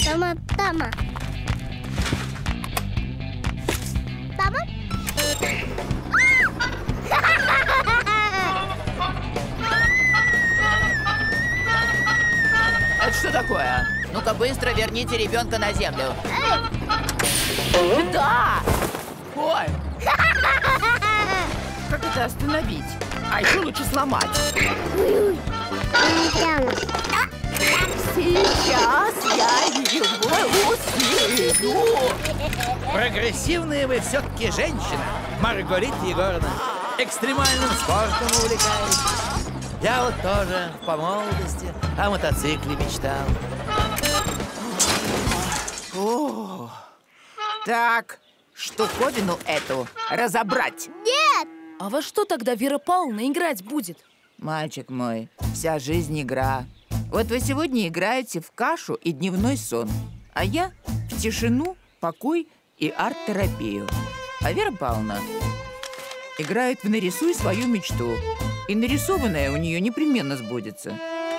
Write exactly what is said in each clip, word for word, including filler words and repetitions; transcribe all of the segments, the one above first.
Тама, Тама. Тама? Это что такое? Ну-ка быстро верните ребенка на землю. Да! Ой! Как это остановить? А еще лучше сломать. Тама. Сейчас я его усилю. Прогрессивная вы все-таки женщина, Маргарита Егоровна. Экстремальным спортом увлекаетесь. Я вот тоже по молодости о мотоцикле мечтал. О, так, штуковину эту разобрать. Нет! А во что тогда Вера Павловна играть будет? Мальчик мой, вся жизнь игра. Вот вы сегодня играете в кашу и дневной сон, а я в тишину, покой и арт-терапию. А Вера Павловна играет в «Нарисуй свою мечту». И нарисованное у нее непременно сбудется.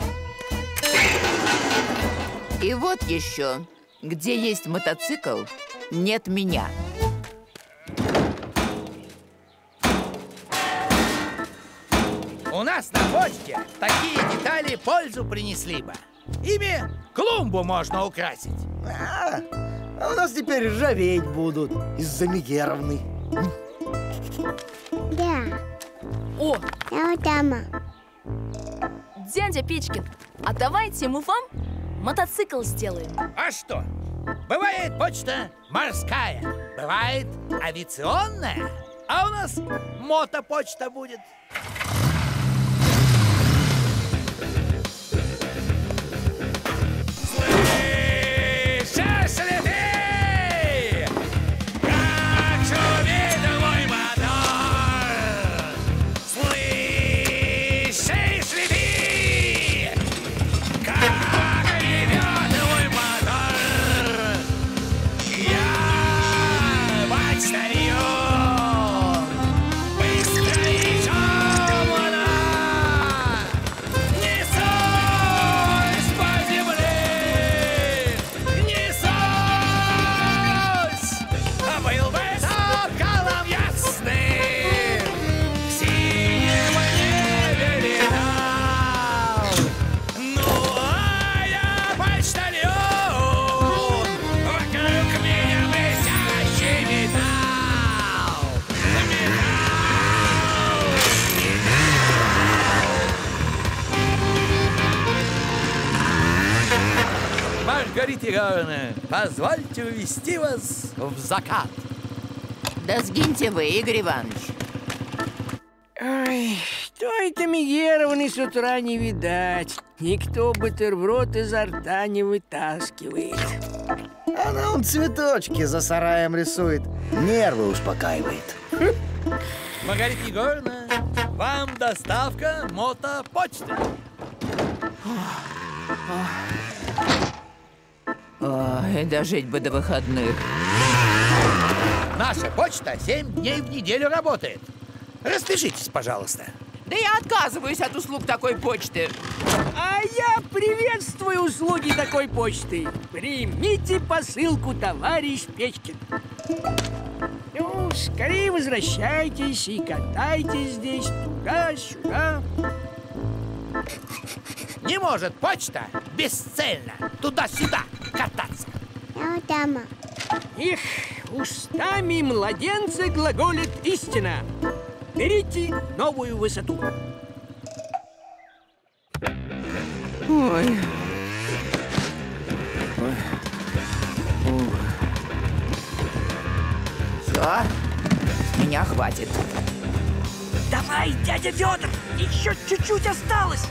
И вот еще, где есть мотоцикл, нет меня. У нас на почте такие детали пользу принесли бы. Ими клумбу можно украсить. А, а у нас теперь ржаветь будут из-за Мегеровны. Да. О, Тама, Тама. дядя Печкин, а давайте мы вам мотоцикл сделаем. А что? Бывает почта морская, бывает авиационная, а у нас мотопочта будет. Слышишь ли ты, как шумит мой мотор? Слышишь ли ты, как ревет мой мотор? Я почтальон, быстро и темно несусь по земле, несусь, а был бы соколом ясным, в синем небе летал. Ну, а я почтальон, вокруг меня блестящий металл, Маргарита Егоровна, позвольте увести вас в закат. Да сгиньте вы, Игорь Иванович. Ой, что это Мегеровны с утра не видать? Никто бутерброд изо рта не вытаскивает. Она он цветочки за сараем рисует, нервы успокаивает. Маргарита Егоровна, вам доставка мотопочты. Ой, дожить бы до выходных. Наша почта семь дней в неделю работает. Распишитесь, пожалуйста. Да я отказываюсь от услуг такой почты. А я приветствую услуги такой почты. Примите посылку, товарищ Печкин. Ну, скорее возвращайтесь и катайтесь здесь туда-сюда. Не может почта бесцельно туда-сюда кататься. Тама, Тама. Их устами младенца глаголит истина. Берите новую высоту. Ой. Все, меня хватит. Давай, дядя Федор, еще чуть-чуть осталось.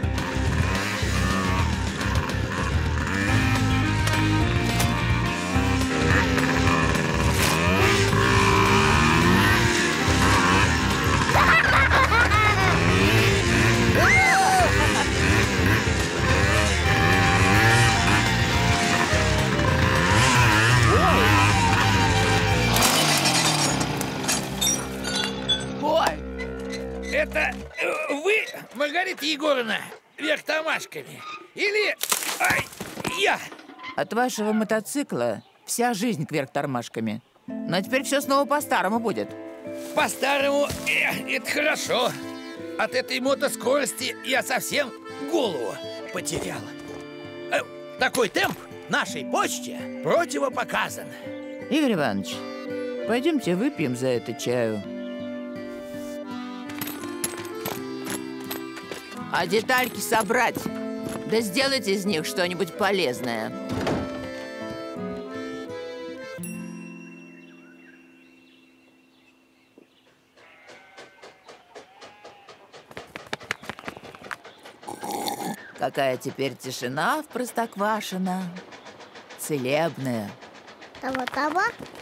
Ой, это э, вы, Маргарита Егоровна, вверх тормашками? Или ай, я? От вашего мотоцикла вся жизнь кверх тормашками. Но теперь все снова по-старому будет. По-старому, э, это хорошо. От этой мотоскорости я совсем голову потерял. Э, такой темп нашей почте противопоказан. Игорь Иванович, пойдемте выпьем за это чаю. А детальки собрать. Да сделать из них что-нибудь полезное. Какая теперь тишина в Простоквашино. Целебная. Тама-тама.